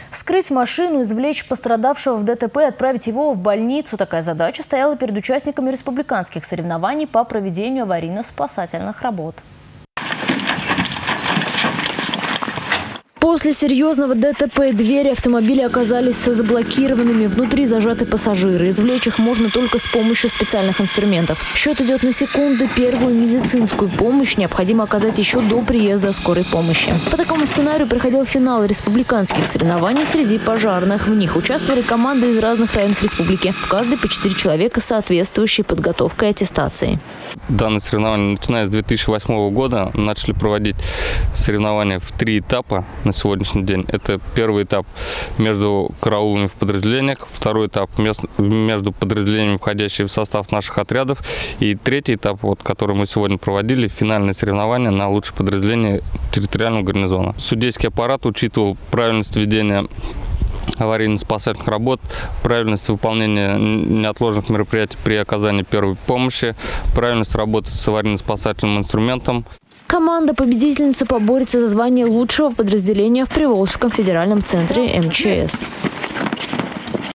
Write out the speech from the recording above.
Вскрыть машину, извлечь пострадавшего в ДТП и отправить его в больницу. Такая задача стояла перед участниками республиканских соревнований по проведению аварийно-спасательных работ. После серьезного ДТП двери автомобиля оказались заблокированными. Внутри зажаты пассажиры. Извлечь их можно только с помощью специальных инструментов. Счет идет на секунды. Первую медицинскую помощь необходимо оказать еще до приезда скорой помощи. По такому сценарию проходил финал республиканских соревнований среди пожарных. В них участвовали команды из разных районов республики. В каждой по 4 человека с соответствующей подготовкой и аттестацией. Данное соревнование, начиная с 2008 года, начали проводить соревнования в 3 этапа. На сегодняшний день это первый этап между караулами в подразделениях, второй этап между подразделениями, входящими в состав наших отрядов, и третий этап, который мы сегодня проводили, финальное соревнование на лучшее подразделение территориального гарнизона. Судейский аппарат учитывал правильность ведения аварийно-спасательных работ, правильность выполнения неотложных мероприятий при оказании первой помощи, правильность работы с аварийно-спасательным инструментом. Команда-победительница поборется за звание лучшего подразделения в Приволжском федеральном центре МЧС.